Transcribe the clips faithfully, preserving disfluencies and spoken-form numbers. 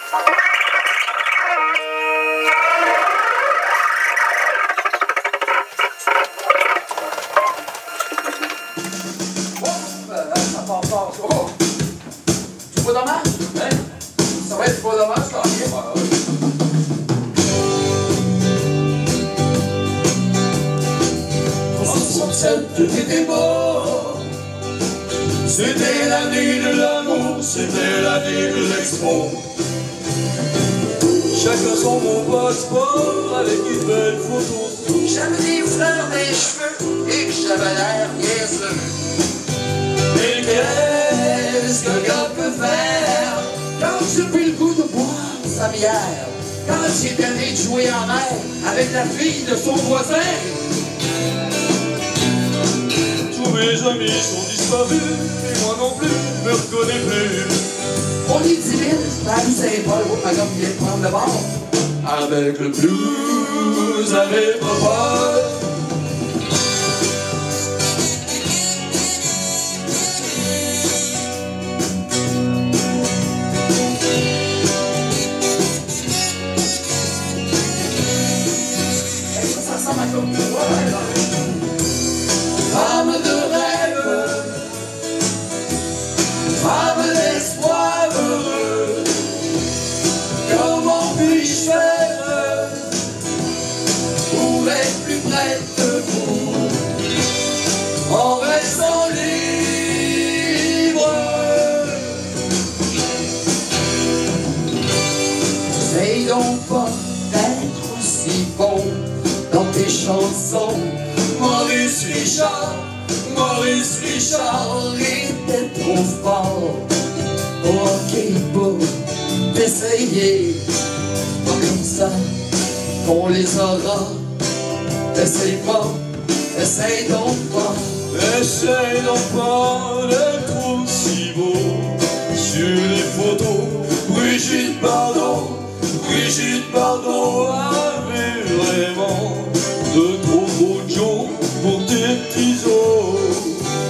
Oh! Tu vois dommage? Hein? Ça va être pas dommage, tant mieux. En soixante-sept, t'étais beau. C'était l'année de l'amour, c'était l'année de l'expo. Chacun son beau passeport avec une belle photo. J'avais des fleurs des cheveux et que j'avais l'air niaiseux. Et Qu'est-ce qu'un gars peut faire quand j'ai plus le goût de boire sa bière? Quand il est donné de jouer en mer avec la fille de son voisin? tous mes amis sont disparus, et moi non plus, je me reconnais plus. On est dix mille, Paris Saint-Paul, oh, ma gomme vient de prendre le bord. Avec le blues, avec ma peur. Femme de rêve, femme d'espoir heureux, comment puis-je faire pour être plus près de vous en restant libre? Essaye donc pas d'être aussi bon dans tes chansons. Maurice Richard, Maurice Richard était trop fort. Ok, bon, d'essayer, pas comme ça qu'on les aura. Essaye pas, essaye donc pas. Essaye donc pas d'être aussi beau sur les photos. Brigitte Bardot, Brigitte Bardot avait vraiment de trop beaux jours pour tes petits os.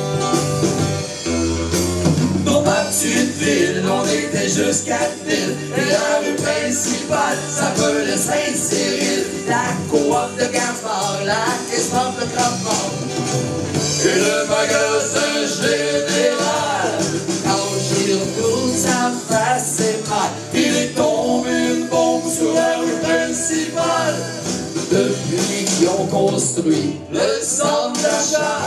Dans ma petite ville, on était juste quatre villes. Et la rue principale s'appelait Saint-Cyril. La coop de Gaspard, la caisse de Cravant et le magasin général. Quand j'y retourne, ça me faisait mal. Il est tombé une bombe sur la rue principale. Depuis qu'ils ont construit le centre d'achat.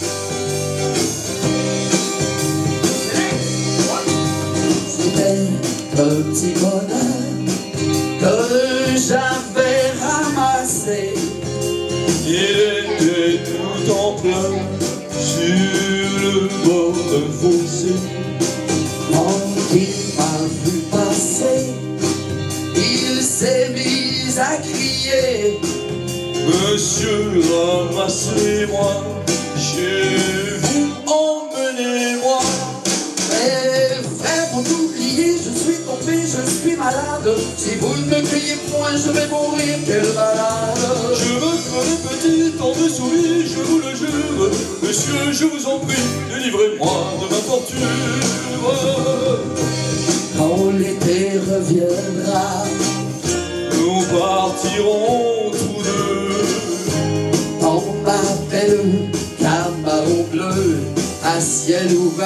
C'était un petit bonheur que j'avais ramassé. Il était tout en plein sur le bord d'un fossé. Quand il m'a vu passer, il s'est mis à crier. Monsieur, ramassez-moi, chez vous, emmenez-moi. Mais frère, pour t'oublier, je suis tombé, je suis malade. Si vous ne me criez point, je vais mourir, quelle malade. Je me connais petit en dessous, oui, je vous le jure. Monsieur, je vous en prie, délivrez-moi de ma torture. Quand l'été reviendra, nous partirons tous deux. on m'appelle Camaro bleu à ciel ouvert.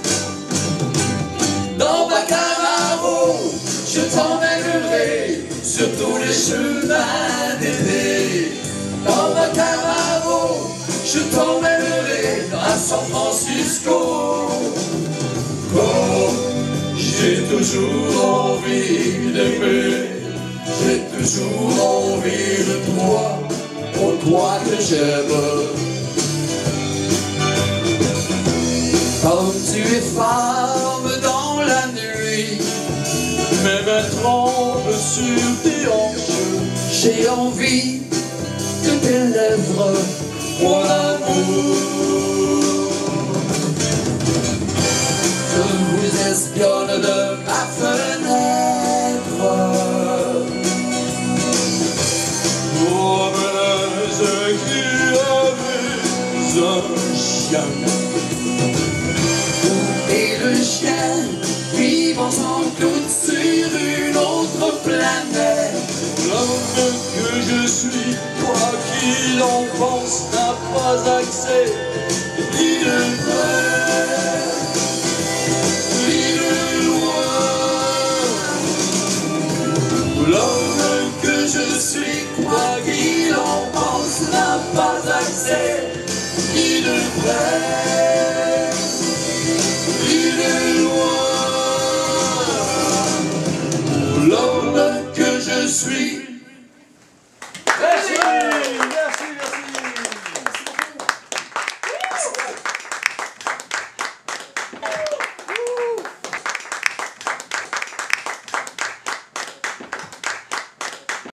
Dans ma Camaro, je t'emmènerai sur tous les chemins d'été. Dans ma Camaro, je t'emmènerai à San Francisco. Oh, j'ai toujours envie d'aimer, j'ai toujours envie de toi, pour toi que j'aime. Comme tu es femme dans la nuit, Mes mains tremblent sur tes hanches, j'ai envie que tes lèvres, mon amour. Je vous espionne de ma fenêtre. promènes écrit avec un chien. Et le chien vivent ensemble toutes sur une autre. planète. L'homme que je suis, quoi qu'il en pense, n'a pas accès ni de près, ni de loin. L'homme que je suis, quoi qu'il en pense, n'a pas accès ni de près, ni de loin. L'homme que je suis